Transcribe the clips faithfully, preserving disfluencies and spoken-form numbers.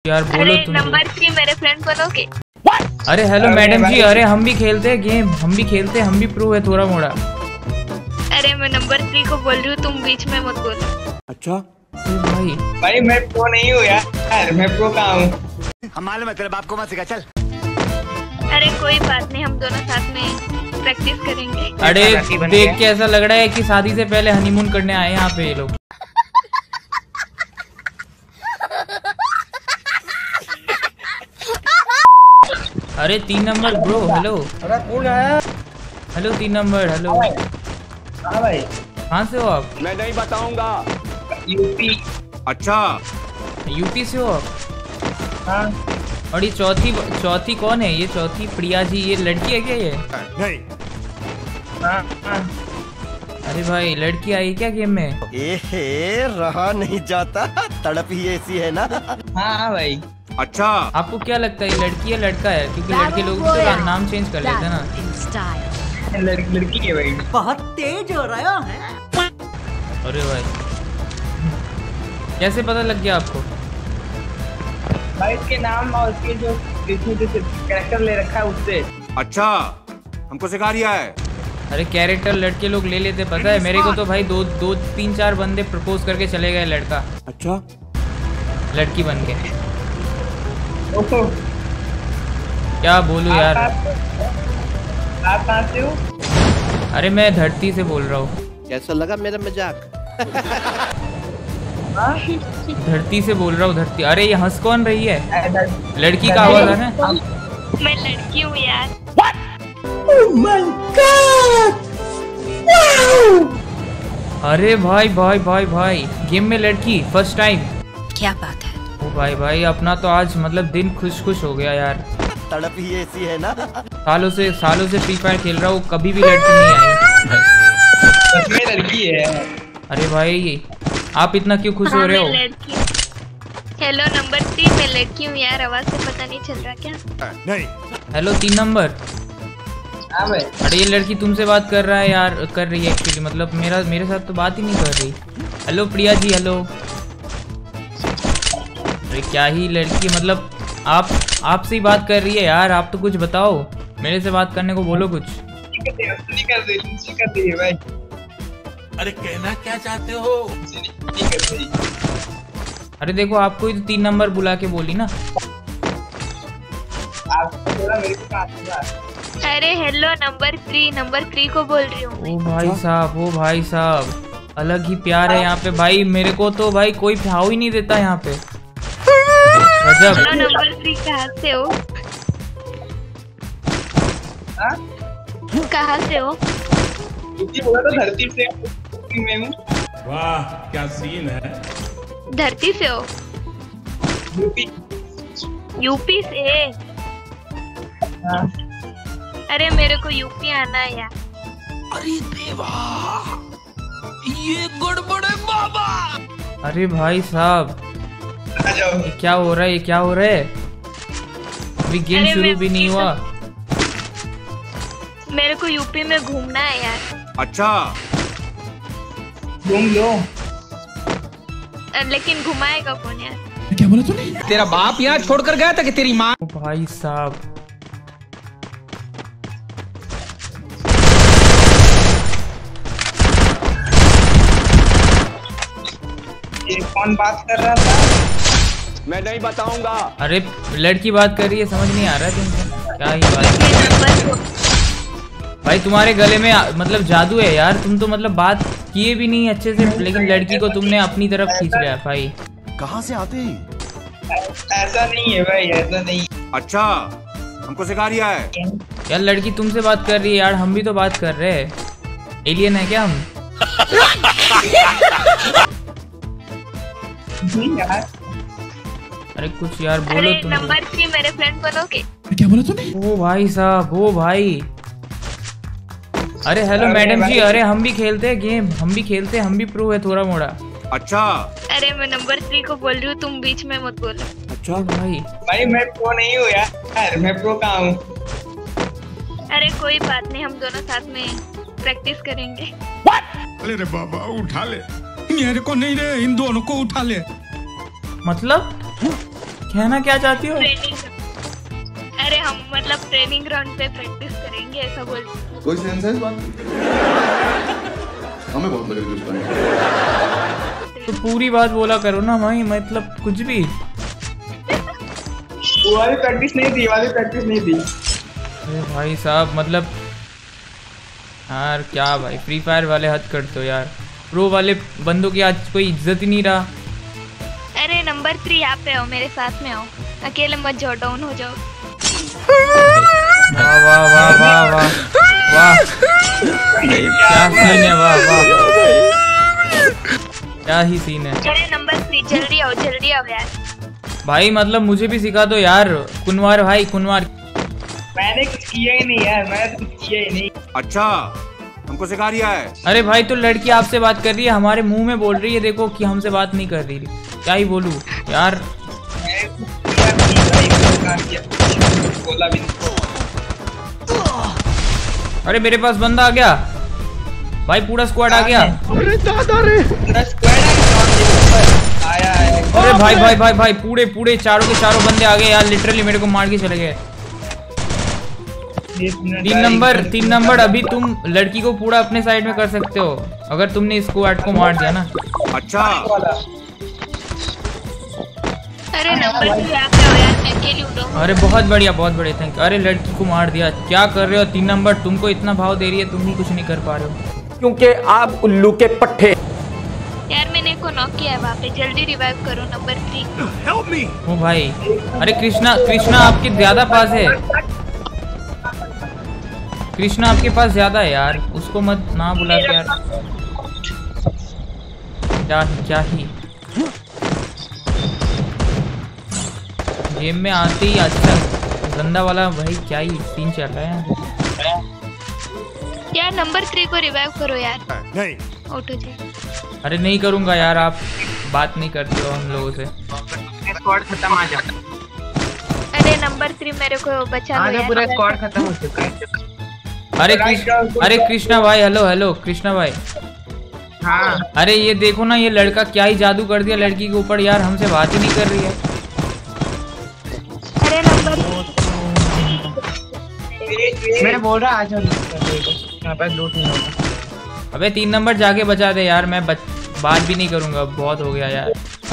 यार बोलो तुम। नंबर थ्री मेरे फ्रेंड बनोगे? अरे हेलो मैडम जी, अरे हम भी खेलते हैं गेम, हम भी खेलते हैं, हम भी प्रो है थोड़ा मोड़ा। अरे मैं नंबर थ्री को बोल रही हूँ, तुम बीच में मत बोलो। अच्छा भाई भाई मैं प्रो नहीं हूँ यार, मैं प्रो कहाँ हूँ? हमारे मतलब आपको मत सिखा चल। अरे कोई बात नहीं, हम दोनों साथ में प्रैक्टिस करेंगे। अरे देख के ऐसा लग रहा है कि शादी से पहले हनीमून करने आए यहाँ पे ये लोग। अरे तीन नंबर ब्रो, हेलो। अरे कौन आया? हेलो तीन नंबर, हेलो। हाँ भाई, कहाँ से हो आप? मैं नहीं बताऊंगा। यूपी। अच्छा यूपी से हो आप? हाँ। और ये चौथी चौथी कौन है? ये चौथी प्रिया जी, ये लड़की है क्या ये? नहीं। हाँ हाँ। अरे भाई लड़की आई क्या गेम में? ए रहा नहीं जाता, तड़प ही ऐसी है ना। हाँ हाँ भाई। अच्छा आपको क्या लगता है ये लड़की है लड़का है? क्योंकि लड़के लोग भी तो नाम चेंज कर लेते हैं ना। लड़की लड़की है भाई। बहुत तेज हो रहा है। अरे भाई कैसे पता लग गया आपको? भाई इसके नाम और उसके जो कैरेक्टर ले रखा है उससे। अच्छा हमको सिखा रिया है। अरे कैरेक्टर लड़के लोग ले लेते, पता है मेरे को तो भाई दो दो तीन चार बंदे प्रपोज करके चले गए लड़का। अच्छा लड़की बन के। ओहो। क्या बोलूं यार। आप कहाँ से हो? अरे मैं धरती से बोल रहा हूँ। कैसा लगा मेरा मजाक? धरती से बोल रहा हूँ, धरती। अरे ये हंस कौन रही है? लड़की का आवाज है ना? मैं लड़की हूँ यार। Oh my God! Wow! अरे भाई भाई भाई भाई गेम में लड़की फर्स्ट टाइम। क्या बात है? ओ भाई भाई अपना तो आज मतलब दिन खुश खुश हो गया यार। तड़प ही ऐसी है ना। सालों से सालों से फ्री फायर खेल रहा हूँ, कभी भी लड़की नहीं आई। सच में लड़की है। अरे भाई आप इतना क्यों खुश हाँ, हो रहे हो? मैं लड़की। हेलो नंबर थ्री, मैं लड़की हूँ यार, आवाज से पता नहीं चल रहा क्या? नहीं। हेलो तीन नंबर। हाँ भाई। अरे ये लड़की तुमसे बात कर रहा है यार, कर रही है एक्चुअली, मतलब मेरा मेरे साथ तो बात ही नहीं कर रही। Hello Priya ji, hello. अरे क्या ही लड़की, मतलब आप आपसे ही बात कर रही है यार, आप तो कुछ बताओ, मेरे से बात करने को बोलो कुछ। नहीं कर रही, नहीं कर रही है भाई। अरे कहना क्या चाहते हो? नहीं कर रही। अरे देखो आपको ही तो तीन नंबर बुला के बोली ना। आपको बोला मेरे को कहाँ था? अरे hello number three, number three को बोल रही हूँ। ओ भाई साहब, ओ भाई साहब, अलग ही प्यार है यहाँ पे भाई। मेरे को तो भाई कोई भाव ही नहीं देता यहाँ पे। गजब। हेलो नंबर थ्री, कहाँ से हो? हाँ? कहाँ से हो? यूपी बोला तो धरती से मैं हूँ। वाह क्या सीन है। धरती से हो? यूपी। यूपी से? हाँ। अरे मेरे को यूपी आना है यार। अरे देवा ये गड़बड़ है बाबा। अरे भाई साहब आ जाओ। ये क्या हो रहा है, ये क्या हो रहा है? अभी गेम अरे शुरू मैं भी नहीं यूपी हुआ। मेरे को यूपी में घूमना है यार। अच्छा घूम लो। लेकिन घुमाएगा कौन यार? क्या बोला तूने? तेरा बाप यहाँ छोड़कर गया था कि तेरी माँ? ओ भाई साहब ये कौन बात कर रहा था? मैं नहीं बताऊंगा। अरे लड़की बात कर रही है, समझ नहीं आ रहा है तुमको क्या ही बात है? ये नंबर भाई तुम्हारे गले में आ- मतलब जादू है यार, तुम तो मतलब बात किए भी नहीं अच्छे से, लेकिन लड़की को तुमने अपनी तरफ खींच लिया भाई। कहाँ से आते हैं? ऐसा नहीं है भाई, ऐसा नहीं। अच्छा हमको सिखा रिया है। यार लड़की तुमसे बात कर रही है यार, हम भी तो बात कर रहे हैं। एलियन है क्या हम? यार अरे कुछ यार बोलो अरे तुम। नंबर थ्री मेरे फ्रेंड बनोगे? क्या बोला तूने? ओ भाई साहब, ओ भाई। अरे हेलो अरे मैडम जी, भाई। अरे हम भी खेलते हैं गेम, हम भी खेलते हैं, हम भी प्रो है थोड़ा मोड़ा। अच्छा अरे मैं नंबर थ्री को बोल रही हूँ, तुम बीच में मत बोलो। अच्छा भाई भाई मैं प्रो नहीं हूँ यार, मैं प्रो कहाँ हूँ? अरे कोई बात नहीं, हम दोनों साथ में प्रैक्टिस करेंगे। अरे रे बाबा उठा ले, मेरे को नहीं रे, इन दोनों को उठा ले। मतलब कहना क्या चाहती हो? ट्रेनिंग, अरे हम मतलब ट्रेनिंग ग्राउंड पे प्रैक्टिस करेंगे ऐसा बोल। कोई सेंस है इस बात की? हमें बहुत लग रही है तो पूरी बात बोला करो ना भाई, मतलब कुछ भी। वो वाली प्रैक्टिस नहीं थी, वाली प्रैक्टिस नहीं थी। अरे भाई साहब मतलब यार क्या भाई, फ्री फायर वाले हद करते हो यार। प्रो वाले बंदों की आज कोई इज्जत ही नहीं रहा। अरे नंबर थ्री यहाँ पे आओ, मेरे साथ में आओ, अकेले मत जाओ, डाउन हो जाओ। वाह वाह वाह वाह वाह वाह, क्या सीन है, वाह वाह क्या ही सीन है। अरे नंबर थ्री जल्दी आओ, जल्दी आओ यार। भाई मतलब मुझे भी सिखा दो यार, कुनवार भाई कुनवार। मैंने कुछ किया ही नहीं यार, मैंने कुछ किया ही नहीं। अच्छा हमको सिखा रिया है। अरे भाई तो लड़की आपसे बात कर रही है, हमारे मुंह में बोल रही है देखो कि हमसे बात नहीं कर रही। क्या ही बोलूं यार। बोला भी नहीं। अरे मेरे पास बंदा आ गया भाई, पूरा स्क्वाड आ गया। अरे दादा रे, पूरा स्क्वाड आया है। अरे भाई भाई भाई भाई पूरे पूरे चारों के चारों बंदे आ गए यार, लिटरली मेरे को मार के चले गए। तीन नंबर तीन नंबर अभी तुम लड़की को पूरा अपने साइड में कर सकते हो अगर तुमने इस स्क्वाड को मार दिया ना। अच्छा अरे नंबर थ्री यहाँ पे आओ यार, मैं अकेली उड़ूंगा। अरे बहुत बढ़िया बहुत बढ़िया, थैंक यू। अरे लड़की को मार दिया, क्या कर रहे हो? तीन नंबर तुमको इतना भाव दे रही है, तुम ही कुछ नहीं कर पा रहे हो क्योंकि आप उल्लू के पट्टे। यार मैंने को नॉक किया है वहाँ पे, जल्दी रिवाइव करो नंबर थ्री। ओ भाई, अरे कृष्णा कृष्णा आपके ज्यादा पास है, कृष्णा आपके पास ज्यादा है यार, उसको मत ना बुला के यार। क्या क्या ही गेम में आते ही अच्छा गंदा वाला भाई, क्या ही सीन चल रहा है यार। नंबर थ्री को रिवाइव करो यार। नहीं आउट हो जाए। अरे नहीं करूंगा यार, आप बात नहीं करते हो हम लोगों से। स्क्वाड खत्म, आ जाओ। अरे नंबर थ्री मेरे को बचा लो यार। पूरा स्क्वाड खत्म हो चुका है। अरे कृष्ण अरे कृष्णा भाई, हेलो हेलो कृष्णा भाई। हाँ अरे ये देखो ना, ये लड़का क्या ही जादू कर दिया लड़की के ऊपर यार, हमसे बात ही नहीं कर रही है। अरे नंबर मैं बोल रहा आ जाओ, यहाँ पर लूट नहीं होगा। अबे तीन नंबर जाके बचा दे यार, मैं बच, बात भी नहीं करूंगा, बहुत हो गया यार।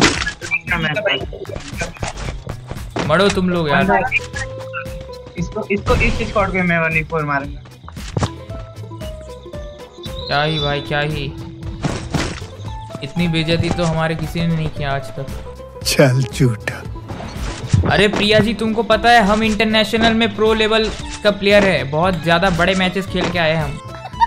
मरो तुम लोग यार। इसको इसको इस स्क्वाड पे मैं वन फोर मारूंगा। क्या ही भाई क्या ही, इतनी बेइज्जती तो हमारे किसी ने नहीं किया आज तक। चल झूठा। अरे प्रिया जी तुमको पता है हम इंटरनेशनल में प्रो लेवल का प्लेयर है, बहुत ज्यादा बड़े मैचेस खेल के आए हम।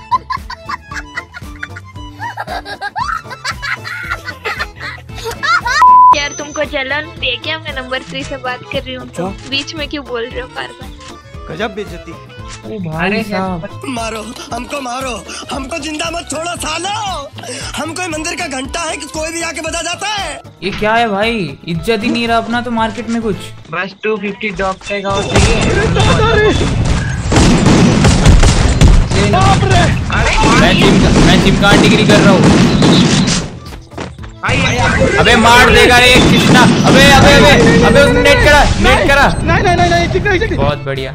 यार तुमको जलन दे क्या, मैं नंबर थ्री से बात कर रही हूँ, तो बीच में क्यों बोल रहे हो बार बार? गजब बेइज्जती। ओ भाई साहब, मारो हमको, मारो हमको, जिंदा मत छोड़ो सालो। हम कोई मंदिर का घंटा है कि कोई भी आके बजा जाता है। ये क्या है भाई, इज्जत ही नहीं रहा अपना तो मार्केट में कुछ। बस टू फिफ्टी डॉग टैग और चाहिए। मैं जिम मैं जिम का डिग्री कर रहा हूँ। अबे मार देगा रे कृष्णा। अबे अबे अबे अबे उसने नेट करा नेट करा। नहीं नहीं नहीं नहीं नहीं बहुत बढ़िया।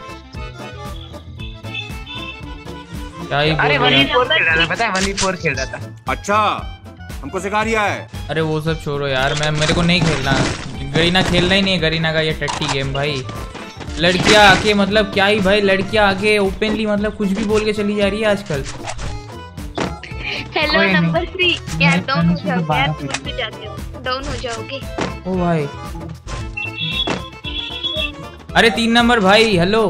क्या ही अरे बोल वन रहे ही हैं। फोर खेल रहा था, पता है वन ही फोर खेल रहा था। अच्छा हमको सिखा रिया है। अरे वो सब छोड़ो यार, मैं मेरे को नहीं खेलना, गरीना खेलना ही नहीं है, गरीना का ये टट्टी गेम भाई। लड़कियां आके मतलब क्या ही भाई, लड़कियां आके ओपनली मतलब कुछ भी बोल के चली जा रही है आजकल। हेलो नंबर थ्री, यार डाउन हो जाओगे यार, तुम भी जाते हो, डाउन हो जाओगे। ओ भाई, अरे तीन नंबर भाई हेलो।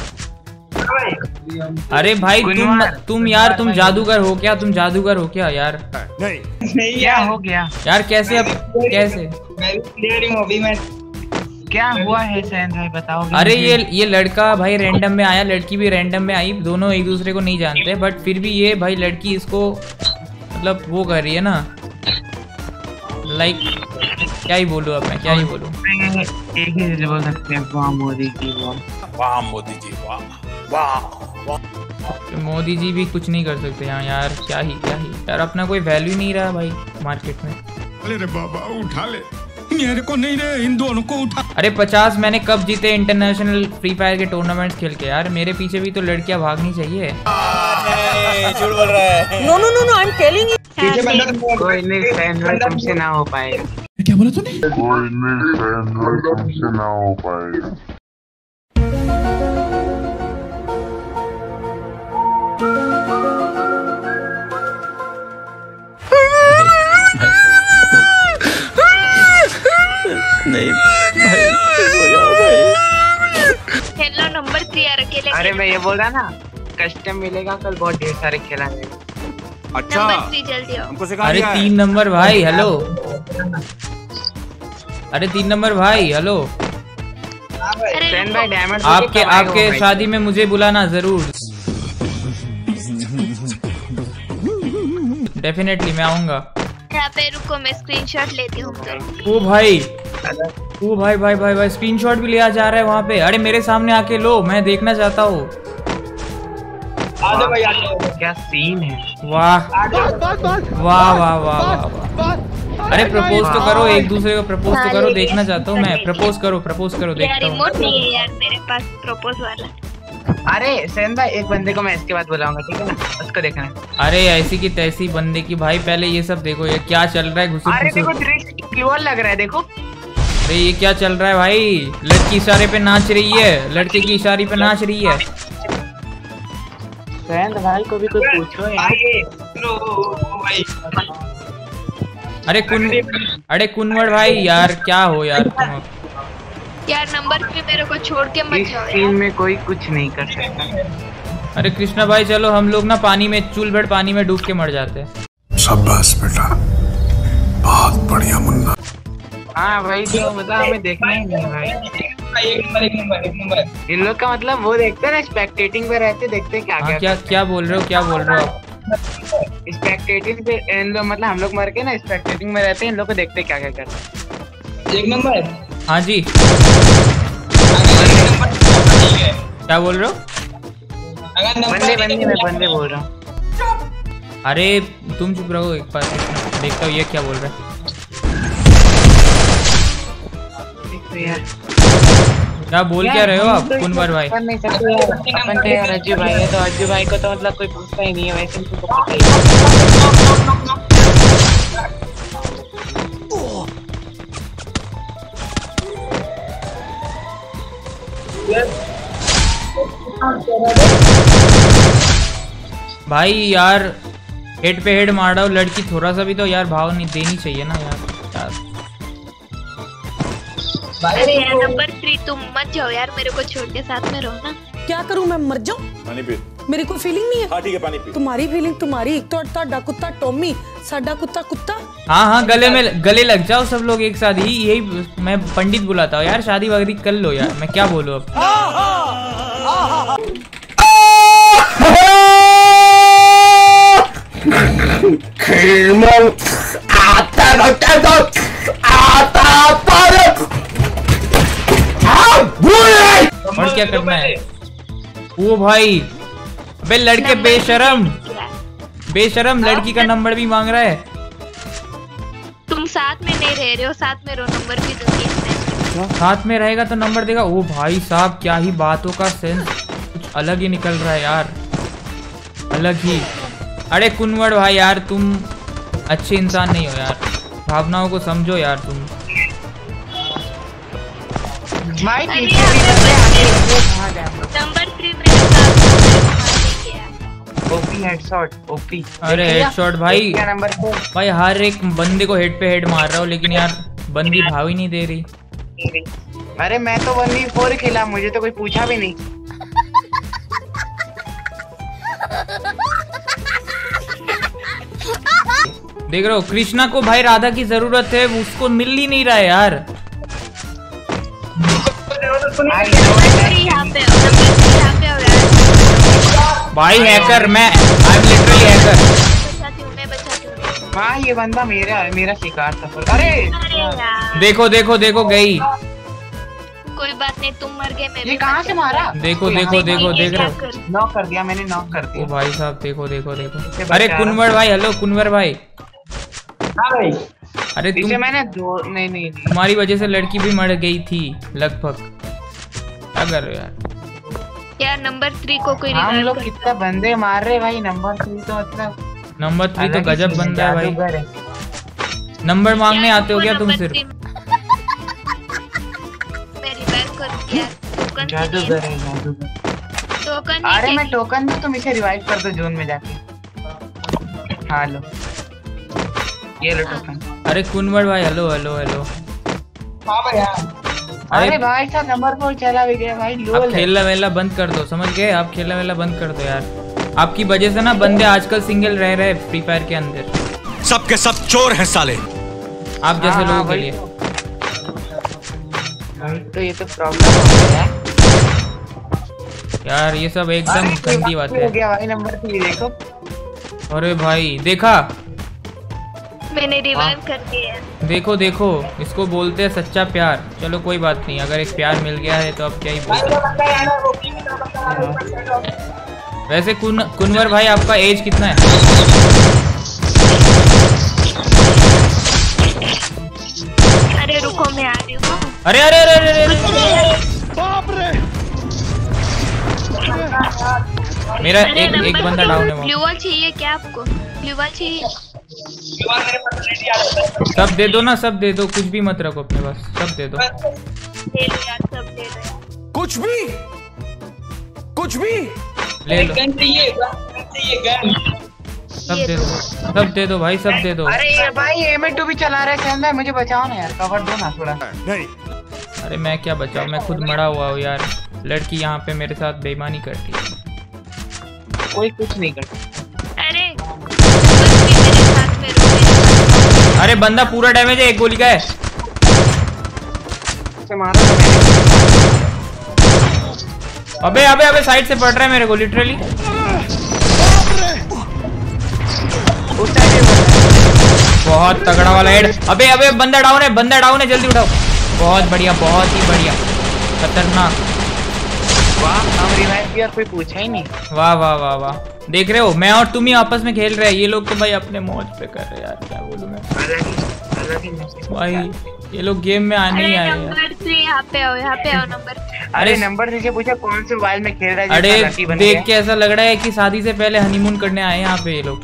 अरे भाई तुम तुम यार तुम जादूगर हो क्या, तुम जादूगर हो क्या यार? नहीं नहीं क्या हो गया यार कैसे, अब कैसे? मैं भी प्लेयर हूं अभी। मैं क्या हुआ है सैन भाई बताओ। अरे ये ये लड़का भाई रैंडम में आया, लड़की भी रैंडम में आई, दोनों एक दूसरे को नहीं जानते, बट फिर भी ये भाई लड़की इसको मतलब वो कर रही है ना, लाइक क्या ही बोलूं अब मैं, क्या ही बोलूं। एक ही चीज बोल सकते हैं, वाह मोदी जी वाह। वाह मोदी जी वाह वाह। तो मोदी जी भी कुछ नहीं कर सकते यहाँ यार, क्या ही क्या ही यार, अपना कोई वैल्यू नहीं रहा भाई मार्केट में। अरे बाबा उठा ले। मेरे को नहीं रे, इन दोनों को उठा। अरे पचास मैंने कब जीते इंटरनेशनल फ्री फायर के टूर्नामेंट्स खेल के यार। मेरे पीछे भी तो लड़कियां भागनी चाहिए। झूठ बोल रहा है। No no no no I am telling you. पीछे बंदा तो कोई नहीं फैन भाई तुमसे ना हो पाएगा। क्या बोला तूने? कोई नहीं फैन भाई तुमसे ना हो पाएगा। नहीं भाई हेलो नंबर थ्री यार अकेले। अरे मैं ये बोल रहा ना कस्टम मिलेगा कल, बहुत ढेर सारे खिलाएंगे। अच्छा नंबर थ्री जल्दी आओ। हमको सिखा अरे दिया है। तीन नंबर भाई हेलो। अरे तीन नंबर भाई हेलो। अरे फैन भाई डैमेज आपके आपके शादी में मुझे बुलाना जरूर। डेफिनेटली मैं आऊंगा। यहाँ पे रुको मैं स्क्रीनशॉट लेती हूँ तो। ओ भाई ओ भाई भाई भाई भाई स्क्रीनशॉट भी लिया जा रहा है वहाँ पे। अरे मेरे सामने आके लो, मैं देखना चाहता हूँ। आजा भाई आजा। क्या सीन है। वाह वाह वाह वाह वाह। अरे प्रपोज तो करो एक दूसरे को, प्रपोज तो करो, देखना चाहता हूँ मैं। प्रपोज करो प्रपोज करो यार देखता हूँ। रिमोट नहीं है यार मेरे पास प्रपोज वाला। अरे सेन भाई एक बंदे को मैं इसके बाद बुलाऊंगा, ठीक है ना, उसको देखना है। अरे ऐसी की तैसी बंदे की भाई, पहले ये सब देखो ये क्या चल रहा है। घुसुर अरे देखो घुसुर क्लियर लग रहा है देखो। अरे ये क्या चल रहा है भाई। लड़की इशारे पे नाच रही है, लड़के की इशारे पे नाच रही है। फैन भाई को भी कोई पूछो यार। अरे कुन अरे कुनवर भाई यार क्या हो यार तुम। यार नंबर थ्री मेरे को छोड़ के मत इस जाओ सीन यार। में कोई कुछ नहीं कर सकता। अरे कृष्णा भाई चलो हम लोग ना पानी में चूल भर पानी में डूब के मर जाते हैं। शाबाश बेटा, बहुत बढ़िया मुन्ना। हाँ भाई तो मतलब हमें देखना ही नहीं भाई। एक नंबर एक नंबर एक नंबर। इन लोग का मतलब वो देखते हैं ना, स्पेक्टेटिंग पे रहते, देखते क्या हाँ क्या क्या क्या बोल रहे हो क्या बोल रहे हो। स्पेक्टेटिंग पे इन लोग मतलब हम लोग मर के ना स्पेक्टेटिंग में रहते हैं, इन लोग को देखते क्या क्या करते हैं। एक नंबर। हाँ जी क्या बोल रहे हो। बंदे बंदे मैं बंदे बोल रहा हूँ। अरे तुम चुप रहो एक बार, देखता हूँ ये क्या बोल रहा है। क्या बोल क्या रहे हो आप कुनवर भाई। कर नहीं सकते यार, अपन तो यार अज्जू भाई है, तो अज्जू भाई को तो मतलब कोई पूछता ही नहीं है वैसे उनको पता ही है। भाई यार हेड पे हेड मार रहा हूँ, लड़की थोड़ा सा भी तो यार भाव नहीं देनी चाहिए ना यार यार। अरे यार नंबर थ्री तुम मत जाओ यार, मेरे को छोड़ के साथ में रहो ना। क्या करूं मैं, मर जाऊं? पानी पी। मेरी कोई फीलिंग नहीं है। हाँ ठीक है पानी पी। तुम्हारी फीलिंग तुम्हारी, तो ਤੁਹਾਡਾ कुत्ता टॉमी, साडा कुत्ता कुत्ता। हाँ हाँ गले में गले लग जाओ सब लोग एक साथ ही। यही मैं पंडित बुलाता हूँ यार, शादी वादी कर लो यार। मैं क्या बोलूँ अब। और क्या करना है। वो भाई अबे लड़के बेशरम बेशरम लड़की का नंबर भी मांग रहा है। तुम साथ में नहीं रह रहे हो, साथ में रहो, नंबर भी दूंगी। साथ में रहेगा तो नंबर देगा। ओ भाई साहब क्या ही बातों का सेंस, कुछ अलग ही निकल रहा है यार, अलग ही। अरे कुनवर भाई यार तुम अच्छे इंसान नहीं हो यार, भावनाओं को समझो यार तुम। भाई नंबर थ्री मेरे साथ ओपी हेडशॉट ओपी। अरे हेडशॉट भाई क्या नंबर फोर भाई हर एक बंदे को हेड पे हेड मार रहा हूँ, लेकिन यार बंदी भाव ही नहीं दे रही। अरे मैं तो वन वी फोर खेला, मुझे तो कोई पूछा भी नहीं। देख रहे हो कृष्णा को भाई राधा की जरूरत है, उसको मिल ही नहीं रहा है यार। यहाँ पे आओ, नंबर थ्री यहाँ पे आओ यार। भाई हैकर मैं, आई एम लिटरली हैकर। बचाती हूँ मैं, बचाती हूँ। हाँ ये बंदा मेरा मेरा शिकार था। अरे अरे यार देखो देखो देखो गई। कोई बात नहीं, तुम मर गए, मैं ये भी कहाँ मर से गया। मारा? देखो देखो देखो देख रहे हो। नॉक कर दिया मैंने, नॉक कर ओ दिया। भाई साहब देखो देखो देखो। अरे कुनवर भाई हेलो कुनवर भाई। हाँ भाई अरे तुम मैंने दो नहीं नहीं तुम्हारी वजह से लड़की भी मर गई थी लगभग। क्या कर रहे हो यार? यार नंबर थ्री को कोई हम रिवाइव लोग कर। कितना बंदे मार रहे भाई। नंबर थ्री तो मतलब नंबर थ्री तो अलग ही गजब चीज़ है, बंदा है भाई। जादूगर है। नंबर मांगने यार, आते हो वो क्या तुम नंबर सिर्फ? तीन- मैं रिवाइव करूंगी यार। टोकन जादूगर है जादूगर। टोकन अरे मैं टोकन दूं तुम इसे रिवाइव कर दो जोन में जाके। हाँ लो ये लो टोकन। अरे कुनवर भाई हेलो हेलो हेलो। हाँ भाई हाँ। अरे अरे भाई साहब नंबर फोर चला भी गया भाई। आप लोल है। खेलना वेलना बंद कर दो, समझ गए? आप खेलना वेलना बंद कर दो यार। आपकी वजह से ना बंदे आजकल सिंगल रह रहे फ्री फायर के अंदर। सब के सब चोर हैं साले। आप जैसे हाँ, लोगों के वही लिए। भाई तो ये तो प्रॉब्लम हो गया है। यार ये सब एकदम अरे, गंदी बात हो है। गया भाई नंबर थ्री देखो। अरे भाई देखा, मैंने रिवाइव कर दिया है। देखो देखो, इसको बोलते हैं सच्चा प्यार। चलो कोई बात नहीं, अगर एक प्यार मिल गया है तो अब क्या ही बोलते। वैसे कुन कुनवर भाई आपका एज कितना है? अरे रुको मैं आ रही हूँ। अरे अरे अरे अरे, अरे, मेरा अरे एक एक बंदा डाउन है वहाँ। ब्लू वॉल चाहिए क्या आपको? ब्लू वॉल चाहिए? सब दे दो ना, सब दे दो, कुछ भी मत रखो अपने पास, सब दे दो। दे दो यार, सब दे दो। कुछ भी कुछ भी ले लो, गन चाहिए गन चाहिए गन। सब दे दो, सब दे दो भाई, सब दे दो। अरे ये भाई एम टू भी चला रहा है शानदार। मुझे बचाओ ना यार, कवर दो ना थोड़ा। नहीं। अरे मैं क्या बचाऊं, मैं खुद मरा हुआ हूँ यार। लड़की यहाँ पे मेरे साथ बेईमानी करती है। कोई कुछ नहीं करता। अरे बस भी मेरे साथ में रो मेरे साथ। अरे बंदा पूरा डैमेज है, एक गोली का है। उसे मारो ना मैंने। अबे अबे अबे साइड से पड़ रहा है मेरे को लिटरली। उस साइड से बहुत तगड़ा वाला हेड। अबे अबे बंदा डाउन है, बंदा डाउन है, जल्दी उठाओ। बहुत बढ़िया, बहुत ही बढ़िया, खतरनाक। वाह हम रिवाइव किया, कोई पूछा ही नहीं। वाह वाह वाह वाह। देख रहे हो, मैं और तुम ही आपस में खेल रहे हैं, ये लोग तो भाई अपने मौज पे कर रहे हैं यार। क्या बोलूं मैं अलग ही अलग ही मैसेज भाई, ये लोग गेम में आने ही अरे आए यार। नंबर थ्री यहाँ पे आओ, यहाँ पे आओ नंबर थ्री। अरे नंबर नीचे पूछा कौन से मोबाइल में खेल रहा है। अरे जैसा लकी बन देख गया। के ऐसा लग रहा है कि शादी से पहले हनीमून करने आए हैं यहाँ पे ये लोग।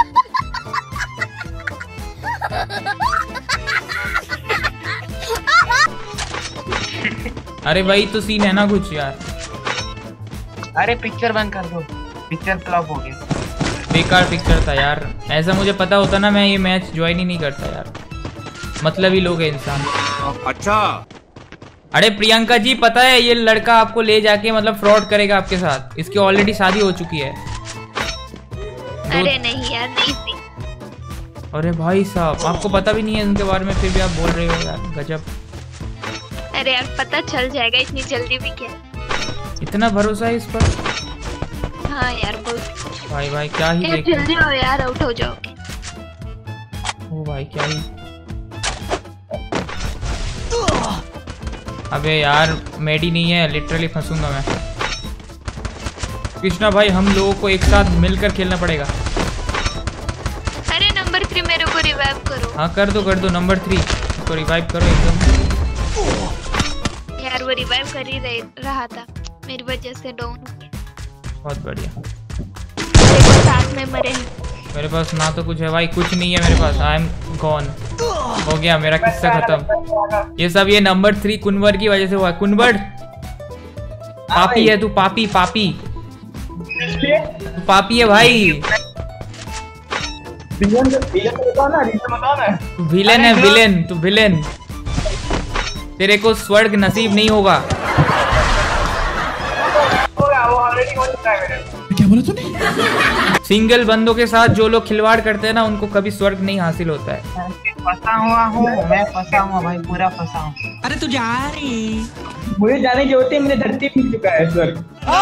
अरे भाई तो सीन है ना कुछ यार। अरे पिक्चर बंद कर दो, पिक्चर फ्लॉप हो गया। बेकार पिक्चर था यार, ऐसा मुझे पता होता ना मैं ये मैच ज्वाइन ही नहीं करता यार। मतलब ही लोग है इंसान। अच्छा अरे प्रियंका जी पता है ये लड़का आपको ले जाके मतलब फ्रॉड करेगा आपके साथ। इसकी ऑलरेडी शादी हो चुकी है। अरे नहीं यार, नहीं थी। अरे भाई साहब आपको पता भी नहीं है उनके बारे में, फिर भी आप बोल रहे हो यार, गजब। अरे यार पता चल जाएगा, इतनी जल्दी भी क्या। इतना भरोसा है इस पर? हाँ यार बहुत। भाई भाई क्या ही ए, देख। जल्दी आओ यार, आउट हो जाओगे। ओ भाई क्या ही। अबे यार मेडी नहीं है, लिटरली फंसूंगा मैं। कृष्णा भाई हम लोगों को एक साथ मिलकर खेलना पड़ेगा। अरे नंबर थ्री मेरे को रिवाइव करो। हाँ कर दो कर दो, नंबर थ्री को रिवाइव करो एकदम। यार वो रिवाइव कर ही रहे, रहा था, मेरी वजह से डाउन हो गया। बहुत बढ़िया। देखो साथ में मरे हैं। मेरे पास ना तो कुछ है भाई, कुछ नहीं है मेरे पास। आई एम गॉन, हो गया मेरा किस्सा खत्म। ये सब ये नंबर थ्री कुनवर की वजह से हुआ। कुनवर पापी है तू, पापी पापी तू पापी है भाई। तू विलेन है, विलेन तू विलेन। तेरे को स्वर्ग नसीब नहीं होगा। क्या बोला तूने? सिंगल बंदों के साथ जो लोग खिलवाड़ करते हैं ना उनको कभी स्वर्ग नहीं हासिल होता है। फंसा हुआ हूँ मैं, फंसा हुआ भाई, पूरा फंसा हूँ। अरे तू जा रही। मुझे जाने की होती है, मुझे धरती मिल चुका है सर।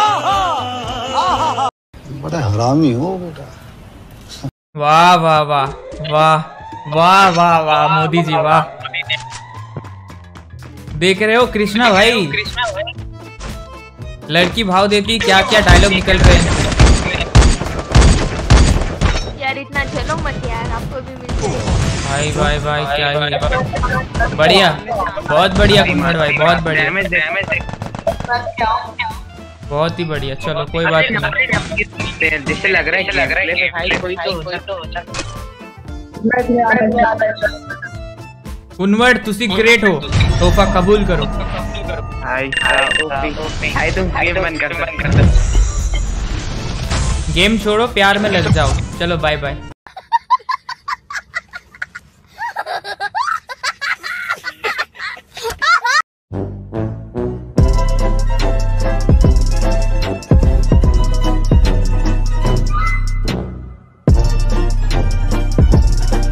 बड़ा हरामी हो बेटा। वाह वाह वाह वाह वाह वाह वाह मोदी जी वाह। देख रहे हो कृष्णा भाई, लड़की भाव देती क्या क्या डायलॉग निकल रहे हैं। यार इतना चलो मत यार, आपको भी मिल जाएगा। भाई भाई भाई क्या ही बढ़िया, बहुत बढ़िया कुन्नड़ भाई, बहुत बढ़िया, बहुत ही बढ़िया। चलो कोई बात नहीं, जिससे लग रहा है लग रहा है भाई कोई तो होता। कुन्नड़ तुसी ग्रेट हो, तोहफा कबूल करो। भाई भाई तुम गेम बंद कर दो, गेम छोड़ो, प्यार में लग जाओ। चलो बाय बाय।